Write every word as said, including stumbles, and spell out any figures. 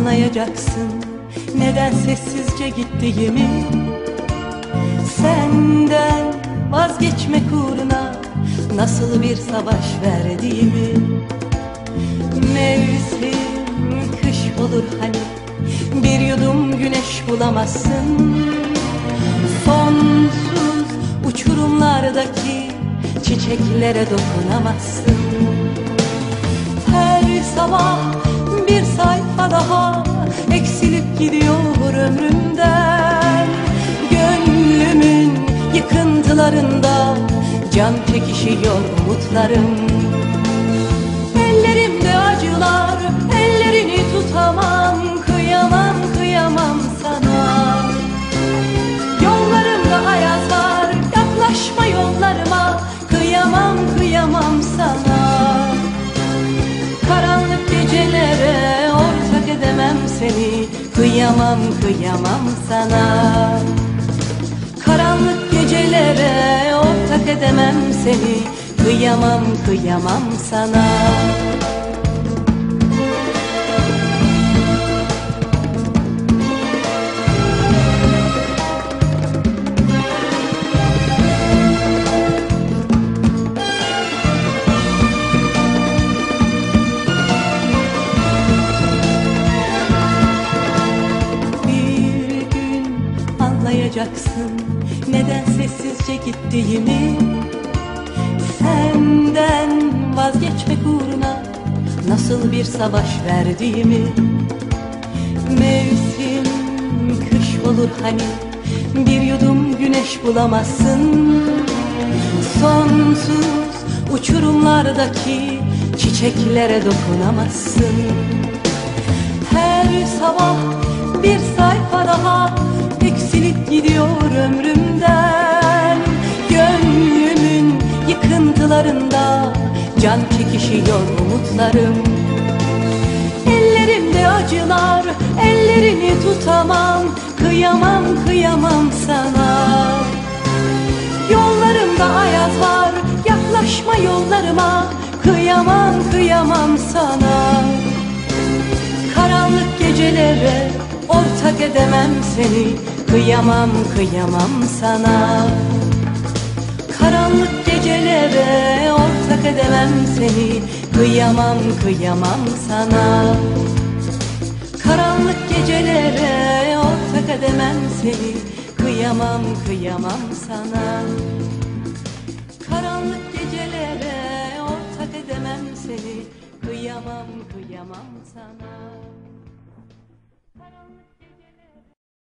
anlayacaksın neden sessizce gittiğimi. Senden vazgeçmek uğruna nasıl bir savaş verdiğimi. Mevsim kış olur hani, bir yudum güneş bulamazsın. Sonsuz uçurumlardaki çiçeklere dokunamazsın. Her sabah bir sayfa daha eksilip gidiyor ömrümden. Gönlümün yıkıntılarında can çekişiyor umutlarım. Ellerimde acılar, ellerini tutamam. Kıyamam, kıyamam sana. Yollarımda ayaz var, yaklaşma yollarıma. Kıyamam, kıyamam sana. Karanlık gecelere ortak edemem seni. Kıyamam, kıyamam sana. Karanlık gecelere ortak edemem seni. Kıyamam, kıyamam sana. Anlayacaksın neden sessizce gittiğimi. Senden vazgeçmek uğruna nasıl bir savaş verdiğimi. Mevsim kış olur hani, bir yudum güneş bulamazsın. Sonsuz uçurumlardaki çiçeklere dokunamazsın. Her sabah bir sayfa daha eksilip gidiyor ömrümden. Gönlümün yıkıntılarında can çekişiyor umutlarım. Ellerimde acılar, ellerini tutamam. Kıyamam, kıyamam sana. Yollarımda ayaz var, yaklaşma yollarıma. Kıyamam, kıyamam sana. Karanlık gecelere ortak edemem seni. Kıyamam, kıyamam sana. Karanlık gecelere ortak edemem seni. Kıyamam, kıyamam sana. Karanlık gecelere ortak edemem seni. Kıyamam, kıyamam sana. Karanlık gecelere ortak edemem seni. Kıyamam, kıyamam sana.